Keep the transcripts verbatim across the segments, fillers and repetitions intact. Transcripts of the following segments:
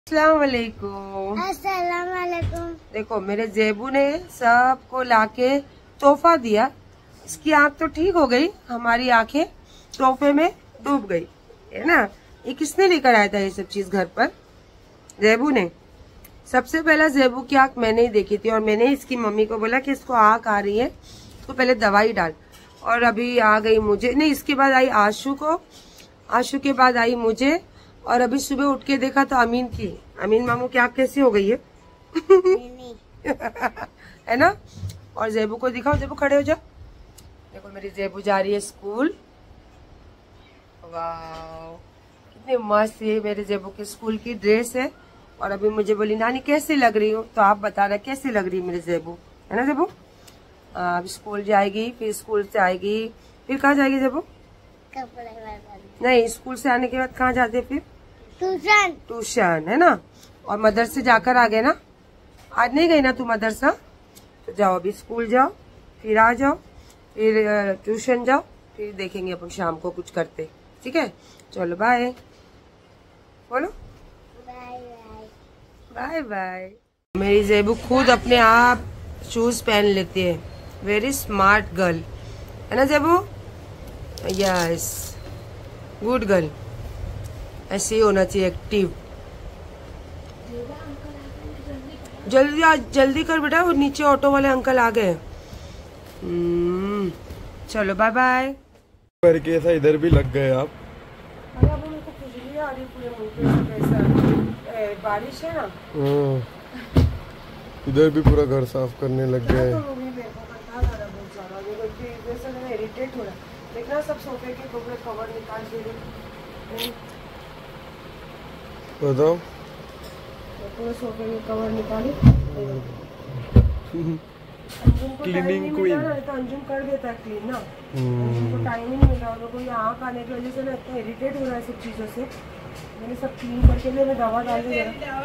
अस्सलाम वालेकुम। अस्सलाम वालेकुम। देखो मेरे जेबू ने सबको लाके तोहफा दिया। इसकी आंख तो ठीक हो गई, हमारी आंखें तोहफे में डूब गई है ना। ये किसने लेकर आया था ये सब चीज घर पर? जेबू ने। सबसे पहला जेबू की आंख मैंने ही देखी थी और मैंने इसकी मम्मी को बोला कि इसको आंख आ रही है तो पहले दवाई डाल, और अभी आ गई मुझे। नहीं, इसके बाद आई आशु को, आशु के बाद आई मुझे, और अभी सुबह उठ के देखा तो अमीन की। अमीन मामू की आंख कैसी हो गई है? है ना। और जेबू को दिखाओ, जेबू खड़े हो जाओ। देखो मेरी जेबू जा रही है स्कूल। वाह कितनी मस्त ये मेरे जेबू की स्कूल की ड्रेस है। और अभी मुझे बोली नानी कैसी लग रही हो, तो आप बता रहे कैसी लग रही है मेरी जेबू, है ना जेबू। अब स्कूल जाएगी, फिर स्कूल से आएगी, फिर कहाँ जाएगी जेबू? कपड़े नहीं, स्कूल से आने के बाद कहाँ जाते हैं? फिर ट्यूशन। ट्यूशन, है ना। और मदरसे जाकर आ गए ना। आज नहीं गई ना तू मदरसा? तो जाओ, अभी स्कूल जाओ, फिर आ जाओ, फिर ट्यूशन जाओ, फिर देखेंगे अपन शाम को कुछ करते। ठीक है, चलो बाय बोलो। Bye bye bye. बाय। मेरी जेबू खुद अपने आप शूज पहन लेती है। वेरी स्मार्ट गर्ल, है ना जेबू। Yes, good girl. ऐसे ही होना चाहिए, एक्टिव। जल्दी आज जल्दी कर बेटा, वो नीचे ऑटो वाले अंकल आ गए। चलो बाय बाय। करके ऐसा इधर भी लग गए आप। अरे अब मेरे को खुजली आ रही पूरे मुंह पे ऐसा, ए, बारिश है ना। इधर भी पूरा घर साफ करने लग गए। इरिटेट हो रहा है। देखना सब सोफे के पूरे कवर निकाल के बताओ। पूरे सोफे के कवर निकाले। Cleaning queen. अंजुम कर देता है क्लीन ना। अंजुम को टाइम ही नहीं मिला, और कोई आँख आने की वजह से ना इतना इरिटेट हो रहा है सब चीजों से। मैंने सब क्लीन करके लिए मैं दवा डाल दी।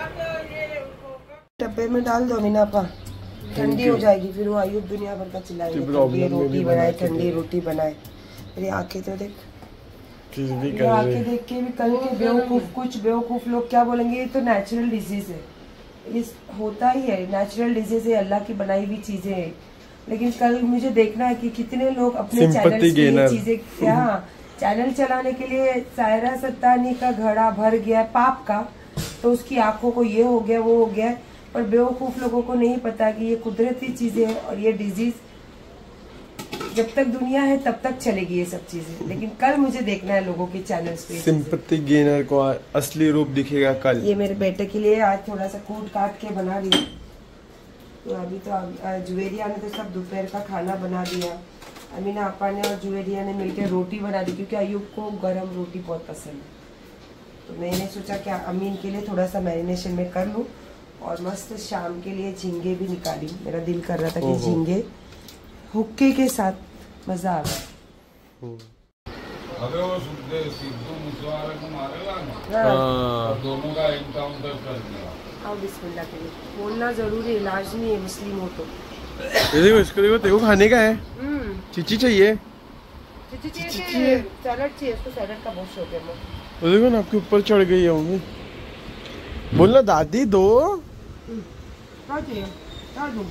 डब्बे में डाल दो मीना पा, ठंडी हो जाएगी, फिर वो आयुब दुनिया भर का चिल्लाएंगे रोटी बनाए, ठंडी रोटी बनाए। मेरी आंखें तो देख, ये आंखें देख के भी कल के बेवकूफ, कुछ बेवकूफ लोग क्या बोलेंगे, ये तो नेचुरल डिजीज है। ये होता ही है, नेचुरल डिजीज है, अल्लाह की बनाई हुई चीजें है। लेकिन कल मुझे देखना है कि कितने लोग अपने चैनल की चीजें, क्या चैनल चलाने के लिए सायरा सत्तानी का घड़ा भर गया पाप का, तो उसकी आंखों को ये हो गया वो हो गया। पर बेवकूफ लोगों को नहीं पता कि ये कुदरती चीजें हैं, और ये डिजीज जब तक दुनिया है तब तक चलेगी ये सब चीजें। लेकिन कल मुझे देखना है लोगों के चैनल्स पे। सिंपैथी गेनर को असली रूप दिखेगा कल। ये मेरे बेटे के लिए आज थोड़ा सा कूट काट के बना रही हूँ। तो अभी तो जुवेरिया ने तो सब दोपहर का खाना बना दिया। अमीना आपा ने और जुवेरिया ने मिलकर रोटी बना दी, क्योंकि अयूब को गरम रोटी बहुत पसंद है। तो मैंने सोचा कि अमीन के लिए थोड़ा सा मैरिनेशन में कर लूँ, और मस्त शाम के लिए झींगे भी निकाली। मेरा दिल कर रहा था कि झींगे हुक्के के साथ मजा आ गया। अबे वो सिद्धू मूसेवाला को मारेगा ना, दोनों का एनकाउंटर कर दिया। आओ बिस्मिल्लाह के लिए बोलना जरूरी, इलाज नहीं है मुस्लिम हो तो। ये देखो, इसको देखो, तेरे को खाने का है। चिची चाहिए, चिची चाहिए, सैलड चाहिए, इसको सैलड का बहुत शौक है। वो देखो ना आपके ऊपर चढ़ गई है मम्मी। बोलना दादी दो। क्या चाहिए, क्या दूं?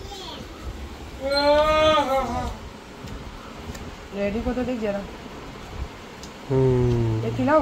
रेडी को तो देख जरा, ये खिलाऊं?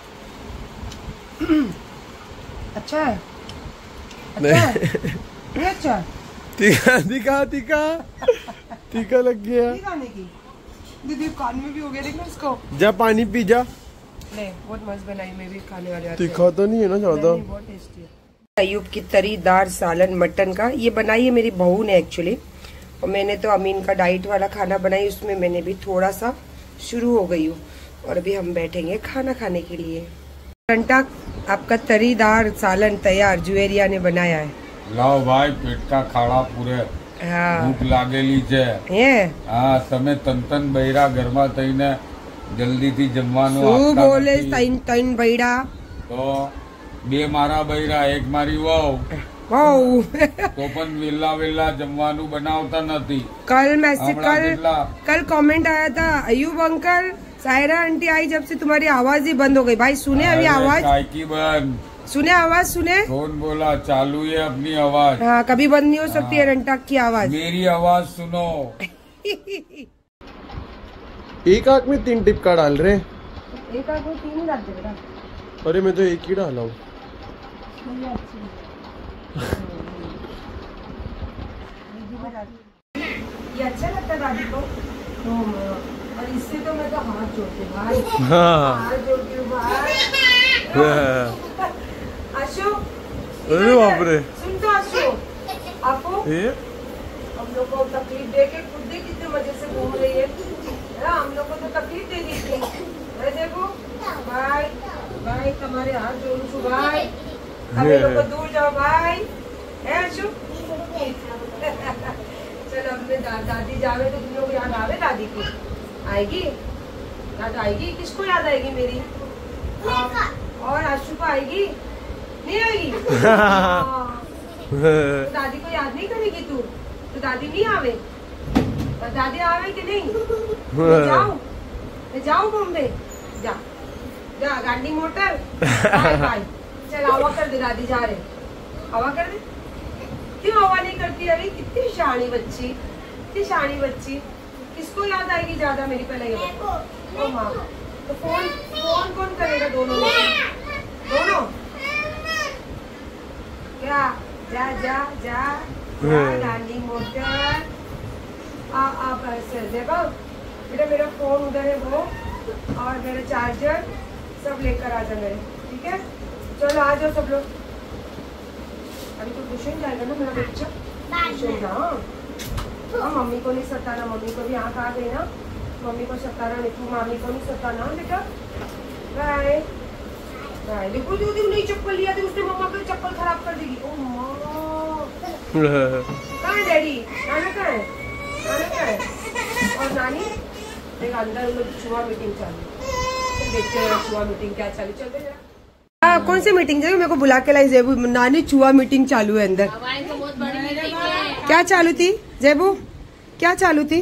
अच्छा है, अच्छा है, ये अच्छा है। तीखा तीखा तीखा तीखा लग गया। खाने की दीदी कान में भी हो गया, देखना इसको। जा पानी पी जा। नहीं, बहुत मस्त बनाई, मैं भी खाने वाले। तीखा तो नहीं है ना ज्यादा? बहुत टेस्टी है। अयूब की तरीदार सालन मटन का ये बनाई है मेरी बहू ने एक्चुअली, और मैंने तो अमीन का डाइट वाला खाना बनाई, उसमें मैंने भी थोड़ा सा शुरू हो गई हूँ। और अभी हम बैठेंगे खाना खाने के लिए। घंटा आपका तरीदार सालन तैयार जुवेरिया ने बनाया है। लाओ भाई, पेट का खाड़ा पूरे। हाँ, भूख लागेली છે। ये હા, તમે તન તન બૈરા ઘરમાં થઈને જલ્દીથી જમવાનું શું આપતા બોલે નથી। તૈન તૈન બૈડા? તો બે મારા બૈરા, એક મારી વહુ, वाओ તો પણ વેલા વેલા જમવાનું બનાવતા નથી। कल मैसेज હમણાં कल જેટલા कल कमेंट आया था, अयूब अंकल सायरा आंटी आई जब से तुम्हारी आवाज ही बंद हो गई। भाई सुने अभी अरे आवाज काय की बन, सुने आवाज सुने? कौन बोला? चालू है अपनी आवाज। हाँ, कभी बंद नहीं हो सकती है रंटाक की आवाज। मेरी आवाज सुनो। एक आंख में तीन टिपका डाल रहे। एक आंख में तीन ही डाल दे बेटा। अरे मैं तो एक ही डाला हूँ। ये अच्छा लगता है दादी को तो, और इससे तो मैं तो हाथ जोड़ती हूँ भाई। हाँ। हाथ जोड़ती हूँ भाई। आशु, अरे बाप रे। सुन तो आशु, आपको ये हम लोग को तकलीफ दे के खुद ही कितने मजे से घूम रही है ना। हम लोग को तो तकलीफ दे दी थी। अरे देखो भाई, भाई तुम्हारे हाथ जोड़ू छू भाई। अब लोग को दूर जाओ भाई। है आशु? चलो अपने दा, दादी जावे तो तुम लोग याद आवे दादी की? आएगी याद आएगी? किसको याद आएगी मेरी? और आशु को आएगी? नहीं आएगी? तो दादी को याद नहीं करेगी तू? तो दादी नहीं आवे? तो दादी आवे कि नहीं? मैं जाऊं? मैं जाऊं बॉम्बे? जा जा गाड़ी मोटर। Bye bye. चल हवा कर दे, दादी जा रहे। हवा कर दे। क्यों हवा नहीं करती? अरे कितनी शानी बच्ची, कितनी शानी बच्ची। किसको याद आएगी ज्यादा मेरी? पहले ये बताओ। ओ माँ, तो फोन फोन कौन करेगा दोनों में से? दोनों क्या? जा जा जा गाड़ी मोटर। आ आप ऐसे देखो बेटा, मेरा फोन उधर है वो, और मेरा चार्जर सब लेकर आ जा मेरे। ठीक है, चलो आ जाओ सब लोग। अभी तो ट्यूशन जाएगा ना मेरा बच्चा। ट्यूशन जाओ। हाँ, मम्मी को नहीं सताना। मम्मी को भी आँख आ गई ना, मम्मी को सताना नहीं। तू मामी को नहीं सताना बेटा। Bye bye. देखो दीदी नहीं चप्पल लिया थी उसने, मम्मा की चप्पल खराब कर देगी। ओ माँ, कहाँ है डैडी? नाना कहाँ है? नाना कहाँ है? और नानी देख अंदर उन लोग छुआ मीटिंग चालू। देखते हैं छुआ मीटिंग क्या चालू। चलते जरा। हाँ, कौन सी मीटिंग? जेबू मेरे को बुला के लाई। जेबू नानी चुआ मीटिंग चालू है अंदर। क्या चालू थी जेबू? क्या चालू थी?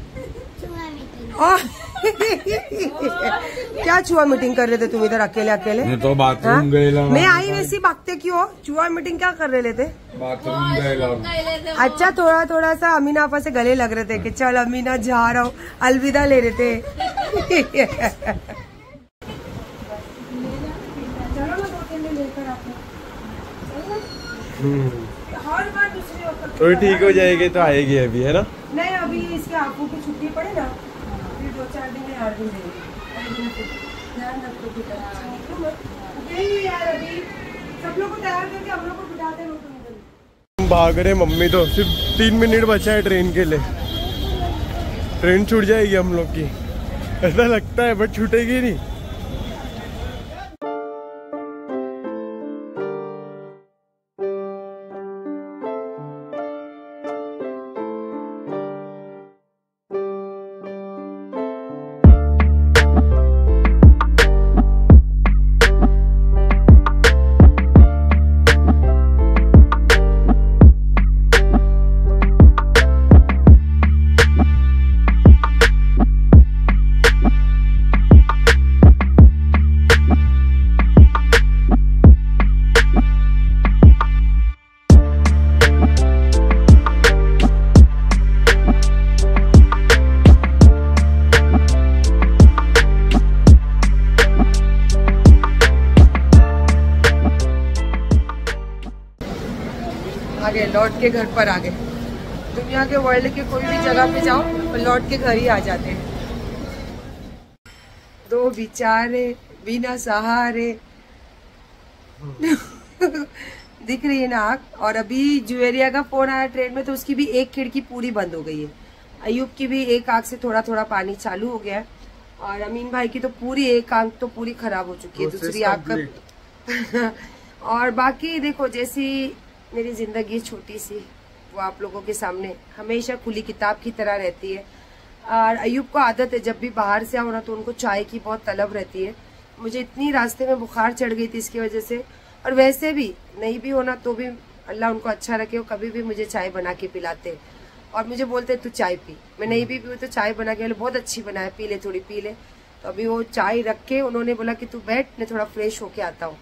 क्या चुआ मीटिंग कर रहे थे तुम इधर अकेले अकेले? मैं तो बाथरूम गए। मैं आई वैसी भागते क्यों? चुआ मीटिंग क्या कर रहे थे? बाथरूम गए। अच्छा, थोड़ा थोड़ा सा अमीना आपा से गले लग रहे थे कि चल अमीना जा रहा हूँ, अलविदा ले रहे थे। हर बार दूसरे वक्त तो ठीक हो जाएगी तो आएगी अभी, है ना? नहीं, अभी इसके आपको की छुट्टी पड़े ना, फिर दो चार दिन में आठ दिन देंगे। ध्यान रखो बेटा। यार अभी सब लोग को तैयार करके हम लोग को बिठाते हैं। भाग रहे मम्मी तो। सिर्फ तीन मिनट बचा है ट्रेन के लिए। ट्रेन छूट जाएगी हम लोग की, ऐसा लगता है, बट छूटेगी नहीं। आगे लौट के घर पर आ गए। दुनिया के वर्ल्ड के कोई भी जगह पे जाओ और लौट के घर ही आ जाते हैं। दो बेचारे बिना सहारे। दिख रही है ना आँख। और अभी जुएरिया का फोन आया ट्रेन में, तो उसकी भी एक खिड़की पूरी बंद हो गई है। अयूब की भी एक आँख से थोड़ा थोड़ा पानी चालू हो गया है। और अमीन भाई की तो पूरी एक आँख तो पूरी खराब हो चुकी है, दूसरी आँख का। और बाकी देखो, जैसी मेरी जिंदगी छोटी सी, वो आप लोगों के सामने हमेशा खुली किताब की तरह रहती है। और अयूब को आदत है, जब भी बाहर से आओ ना तो उनको चाय की बहुत तलब रहती है। मुझे इतनी रास्ते में बुखार चढ़ गई थी इसकी वजह से। और वैसे भी नहीं भी होना तो भी अल्लाह उनको अच्छा रखे, वो कभी भी मुझे चाय बना के पिलाते और मुझे बोलते तू चाय पी। मैं नहीं भी पी तो चाय बना के, बहुत अच्छी बनाए, पी ले थोड़ी पी ले। तो अभी वो चाय रख के उन्होंने बोला कि तू बैठ, मैं थोड़ा फ्रेश होके आता हूँ।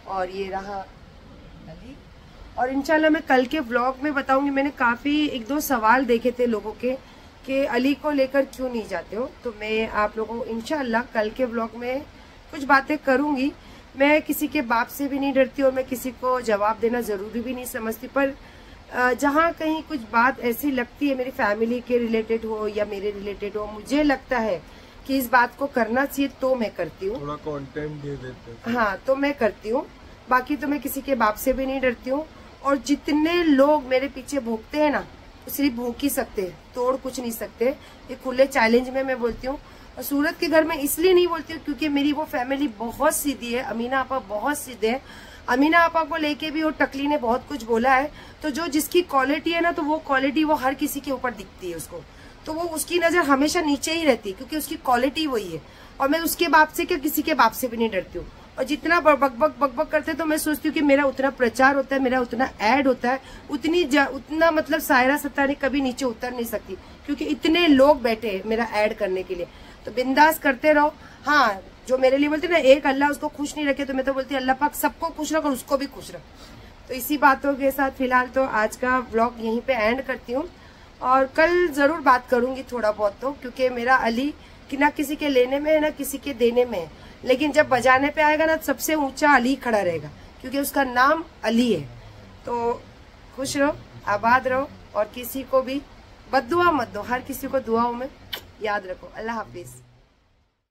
और ये रहा अली। और इंशाल्लाह मैं कल के व्लॉग में बताऊंगी। मैंने काफी एक दो सवाल देखे थे लोगों के कि अली को लेकर क्यों नहीं जाते हो, तो मैं आप लोगों को इंशाल्लाह कल के व्लॉग में कुछ बातें करूंगी। मैं किसी के बाप से भी नहीं डरती और मैं किसी को जवाब देना जरूरी भी नहीं समझती, पर जहाँ कहीं कुछ बात ऐसी लगती है मेरी फैमिली के रिलेटेड हो या मेरे रिलेटेड हो, मुझे लगता है कि इस बात को करना चाहिए तो मैं करती हूँ। थोड़ा कंटेंट दे देते हैं। हाँ, तो मैं करती हूँ। बाकी तो मैं किसी के बाप से भी नहीं डरती हूँ। और जितने लोग मेरे पीछे भोगते हैं ना, सिर्फ भोग ही सकते हैं, तोड़ कुछ नहीं सकते। ये खुले चैलेंज में मैं बोलती हूँ। और सूरत के घर में इसलिए नहीं बोलती हूँ क्योंकि मेरी वो फैमिली बहुत सीधी है। अमीना आपा बहुत सीधे है। अमीना आपा को लेके भी वो टकली ने बहुत कुछ बोला है। तो जो जिसकी क्वालिटी है ना, तो वो क्वालिटी वो हर किसी के ऊपर दिखती है उसको, तो वो उसकी नजर हमेशा नीचे ही रहती है क्योंकि उसकी क्वालिटी वही है। और मैं उसके बाप से क्या किसी के बाप से भी नहीं डरती हूँ। और जितना बकबक बकबक करते तो मैं सोचती हूँ कि मेरा उतना प्रचार होता है, मेरा उतना ऐड होता है, उतनी उतना मतलब सायरा सत्तानी कभी नीचे उतर नहीं सकती क्योंकि इतने लोग बैठे हैं मेरा ऐड करने के लिए। तो बिंदास करते रहो। हाँ, जो मेरे लिए बोलते ना एक अल्लाह उसको खुश नहीं रखे, तो मैं तो बोलती अल्लाह पाक सबको खुश रख और उसको भी खुश रख। तो इसी बातों के साथ फिलहाल तो आज का व्लॉग यहीं पे एंड करती हूँ। और कल जरूर बात करूंगी थोड़ा बहुत, तो क्योंकि मेरा अली कि ना किसी के लेने में है ना किसी के देने में है, लेकिन जब बजाने पे आएगा ना सबसे ऊंचा अली खड़ा रहेगा क्योंकि उसका नाम अली है। तो खुश रहो, आबाद रहो और किसी को भी बद्दुआ मत दो, हर किसी को दुआओं में याद रखो। अल्लाह हाफिज।